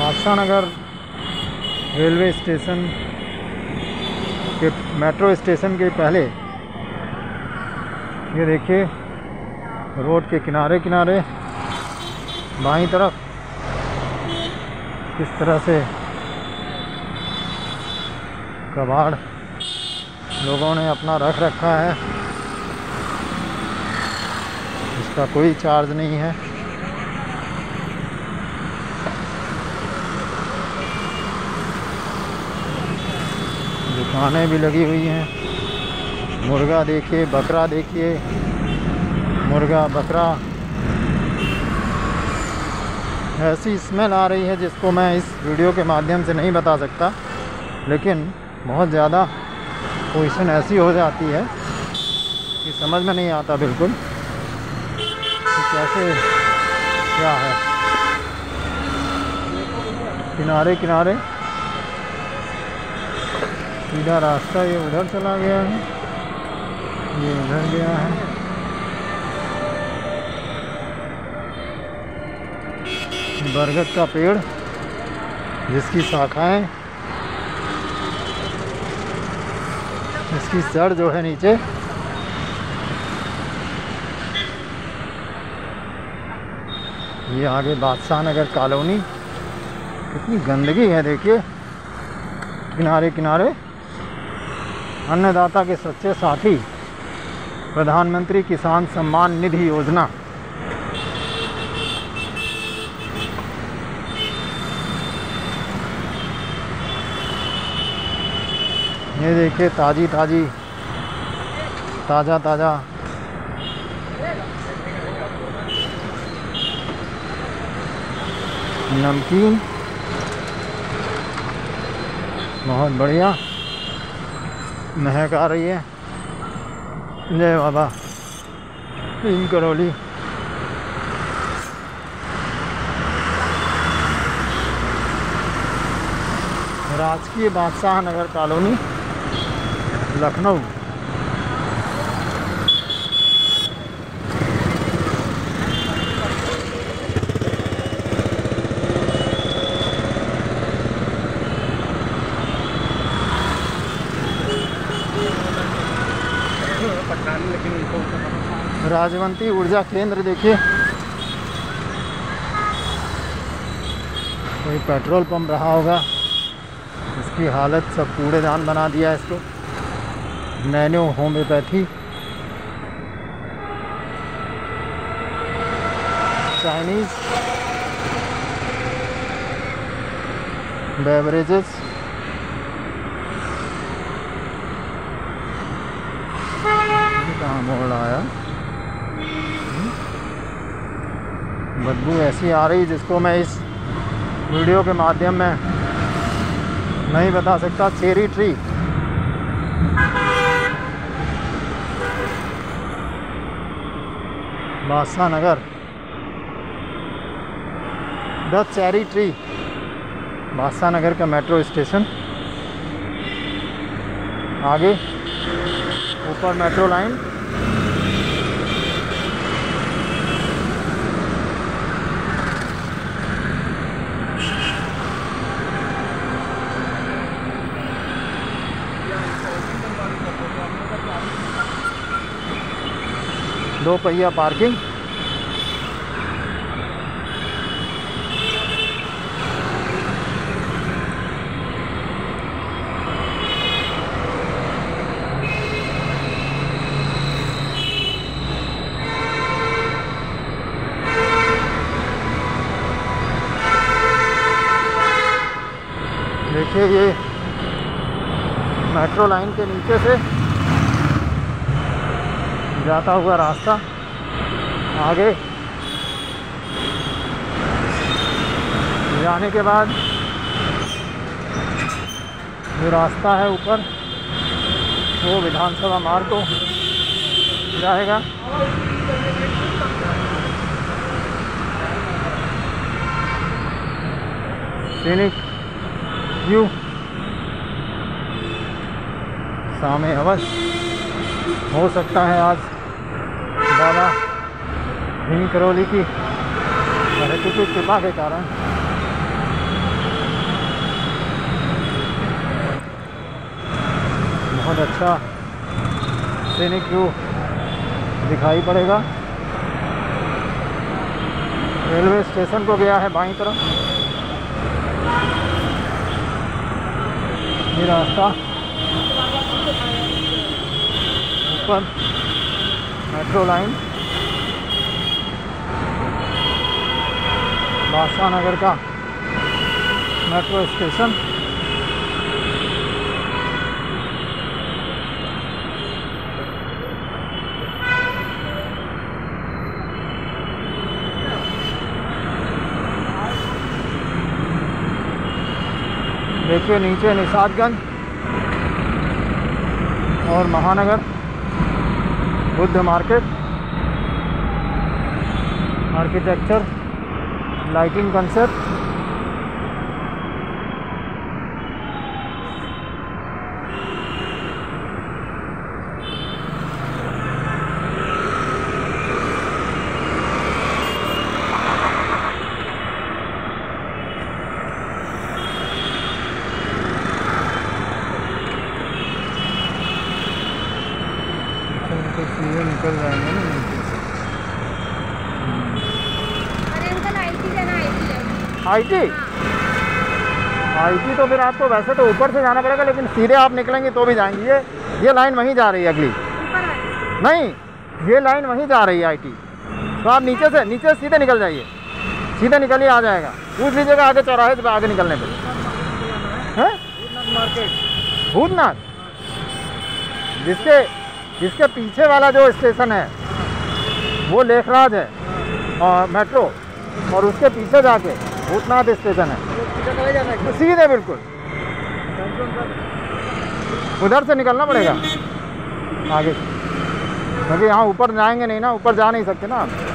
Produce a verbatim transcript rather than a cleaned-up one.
बादशाह Nagar railway station के metro station के पहले ये देखिए रोड के किनारे किनारे बाईं तरफ किस तरह से कबाड़ लोगों ने अपना रख रखा है। इसका कोई चार्ज नहीं है। दुकानें भी लगी हुई हैं। मुर्गा देखिए, बकरा देखिए, मुर्गा बकरा। ऐसी स्मेल आ रही है जिसको मैं इस वीडियो के माध्यम से नहीं बता सकता, लेकिन बहुत ज़्यादा पोजीशन ऐसी हो जाती है कि समझ में नहीं आता बिल्कुल कि कैसे क्या है। किनारे किनारे सीधा रास्ता ये उधर चला गया है, ये उधर गया है। बरगद का पेड़ जिसकी शाखाएं, इसकी जड़ जो है नीचे, ये आगे बादशाह नगर कॉलोनी। कितनी गंदगी है देखिए किनारे किनारे। अन्नदाता के सच्चे साथी प्रधानमंत्री किसान सम्मान निधि योजना। ये देखिए ताज़ी ताज़ी ताज़ा ताज़ा नमकीन, बहुत बढ़िया महक आ रही है। जय बाबा भीम करौली। राजकीय बादशाह नगर कॉलोनी, लखनऊ। राजवंती ऊर्जा केंद्र देखिए। कोई पेट्रोल पंप रहा होगा, इसकी हालत सब कूड़ेदान बना दिया इसको। नैनो होम्योपैथी, चाइनीज बेवरेजेस, कहाँ मोड़ आया। बदबू ऐसी आ रही जिसको मैं इस वीडियो के माध्यम में नहीं बता सकता। Cherry tree, Badshah Nagar, the cherry tree, Badshah Nagar का मेट्रो स्टेशन। आगे ऊपर मेट्रो लाइन। दो पहिया पार्किंग। देखिए ये मेट्रो लाइन के नीचे से जाता हुआ रास्ता। आगे जाने के बाद जो रास्ता है ऊपर, वो विधानसभा मार्ग को जाएगा। सीनिक व्यू सामने अवश्य हो सकता है आज बाबा भीम करौली की अलौकिक कृपा के कारण बहुत अच्छा सीनिक व्यू दिखाई पड़ेगा। रेलवे स्टेशन को गया है बाईं तरफ ये रास्ता। ऊपर मेट्रो लाइन बादशाह नगर का मेट्रो स्टेशन। देखिए नीचे निशादगंज और Mahanagar Buddha market, architecture, lighting concept. निकल जाएंगे ना नीचे से। अरे अंकल आईटी जाना, आईटी आईटी आईटी तो फिर आपको वैसे तो ऊपर से जाना पड़ेगा, लेकिन सीधे आप निकलेंगे तो भी जाएंगे। ये ये लाइन वहीं जा रही है अगली, नहीं ये लाइन वहीं जा रही है आईटी। तो आप नीचे से नीचे सीधे निकल जाइए, सीधे निकलिए आ जाएगा। पूछ लीजिएगा आगे चौराहे से आगे निकलने पर है मार्केट भूतनाथ, जिसके जिसके पीछे वाला जो स्टेशन है वो लेखराज है और मेट्रो, और उसके पीछे जाके भूतनाथ स्टेशन है। सीधे बिल्कुल उधर से निकलना पड़ेगा आगे, क्योंकि यहाँ ऊपर जाएंगे नहीं ना, ऊपर जा नहीं सकते ना आप।